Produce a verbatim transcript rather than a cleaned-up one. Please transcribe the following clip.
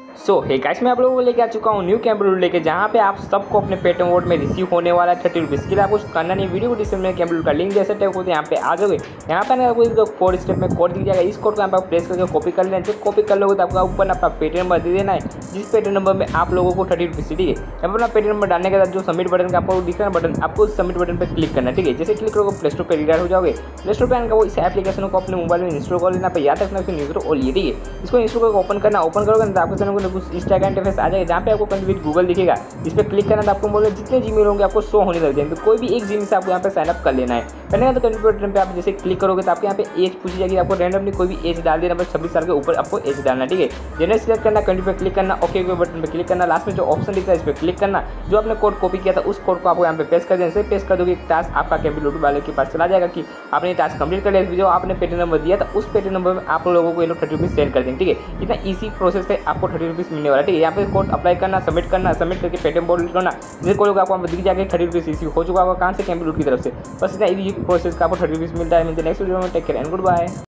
सो hey guys, मैं आप लोगों को लेके आ चुका हूँ न्यू कैंपलूट लेके, जहाँ पे आप सबको अपने पेटीएम वॉलेट में रिसीव होने वाला है थर्टी रुपीज़ के लिए। आपको करना नहीं, वीडियो को डिस्क्रिप्शन में कैंपलूट का लिंक जैसे टाइप होते हैं यहाँ पे आ जाओगे। यहाँ पे आपको फोर स्टेप में कोड दिया जाएगा, इस कोड को यहाँ पे प्रेस करके कॉपी कर लेना है। जब कॉपी कर लोगे तो आपका ऊपर अपना पेटीएम नंबर दे देना है, जिस पेटीएम नंबर में आप लोगों को थर्टी रुपीज़ ठीक है। यहाँ पर अपना पेटीएम नंबर डालने के बाद जो सबमिट बटन का आपको दिख रहा है बटन, आपको उस सबमिट बटन पर क्लिक करना है ठीक है। जैसे क्लिक करोगे प्ले स्टोर पर रिडायरेक्ट हो जाओगे। प्ले स्टोर पर आने का वो इस एप्लीकेशन को अपने मोबाइल में इंस्टॉल कर लेना पर याद रखना उसको इंस्टॉल ऑल ये ठीक है। इसको इंस्टॉल करके ओपन करना, ओपन करोगे तो आपके सामने कुछ इस टाइप का इंटरफेस आ जाएगा, जहाँ पे आपको कंप्लीट गूगल दिखेगा। इस पर क्लिक करना तो आपको बोले जितने जीमेल होंगे आपको शो होने लग जाएंगे, तो कोई भी एक जीमेल से आपको यहाँ पे साइन अप कर लेना है। करने का तो कंप्यूटर बटन पे आप जैसे क्लिक करोगे तो आपके यहाँ पे एज पूछी जाएगी, आपको रैंडमली कोई भी एज डाल देना, बस छब्बीस साल के ऊपर आपको एज डालना ठीक है। जनरल सिलेक्ट करना, कंट्री पे क्लिक करना, ओके के बटन पे क्लिक करना, लास्ट में जो ऑप्शन दिखता है इस पर क्लिक करना। जो आपने कोड कॉपी किया था उस कोड को आपको यहाँ पे पेस्ट कर देना। पेस्ट कर दोगे, एक टास्क आपका कंप्यूटर वाले के पास चला जाएगा कि आपने टास्क कंप्लीट कर लिया। जो आपने पेटीएम नंबर दिया था उस पेटीएम नंबर में आप लोगों को ये लोग थर्टी रुपीज़ सेंड कर देंगे ठीक है। इतना ईजी प्रोसेस पे आपको थर्टी रुपीज़ मिलने वाला ठीक है। यहाँ पे कोड अप्लाई करना, सबमिट करना, सबमिट करके पेटीएम वॉलेट करना, जिससे कोड आपको दिख जाएगा थर्टी रुपीज़ रिसीव हो चुका होगा कहाँ से, कैंपलूट की तरफ से। बस इतना ईजी प्रोसेस का आपको थर्टी रुपीज़ मिलता है। मिलते नेक्स्ट वीडियो में, take care and good bye.